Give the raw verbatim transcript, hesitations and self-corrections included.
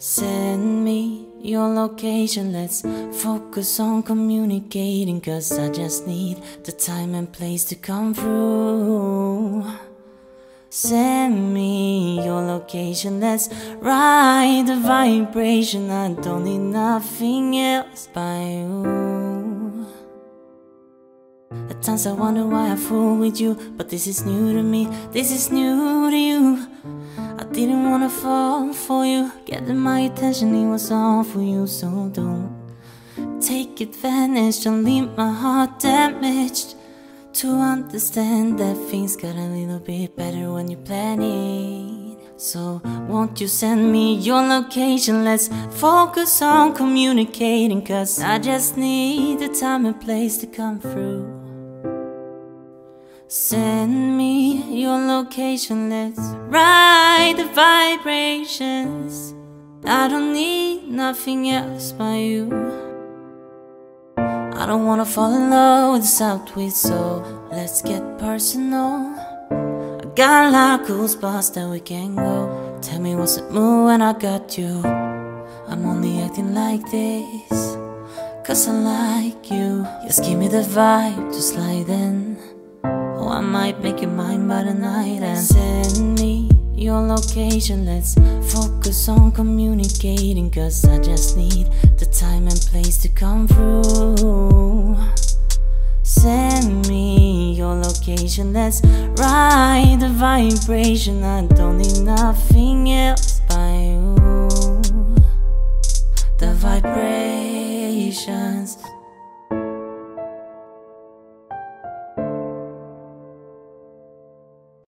Send me your location, let's focus on communicating, cause I just need the time and place to come through. Send me your location, let's ride the vibration. I don't need nothing else but you. At times I wonder why I fool with you, but this is new to me, this is new to you. I didn't wanna fall for you, getting my attention, it was all for you. So don't take advantage, don't leave my heart damaged. To understand that things got a little bit better when you plan it. So won't you send me your location, let's focus on communicating, cause I just need the time and place to come through. Send me your location, let's ride the vibrations. I don't need nothing else but you. I don't wanna fall in love with the southwest, so let's get personal. I got a lot of cool spots that we can go. Tell me what's the mood when I got you. I'm only acting like this cause I like you. Just give me the vibe, just like then. Oh, I might make you mine by the night. And send me your location, let's focus on communicating, cause I just need the time and place to come through. Send me your location, let's ride the vibration. I don't need nothing else but you. The vibrations.